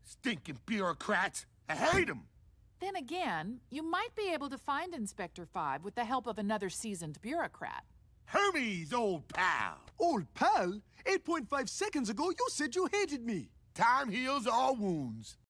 Stinking bureaucrats. I hate them. Then again, you might be able to find Inspector 5 with the help of another seasoned bureaucrat. Hermes, old pal. Old pal? 8.5 seconds ago, you said you hated me. Time heals all wounds.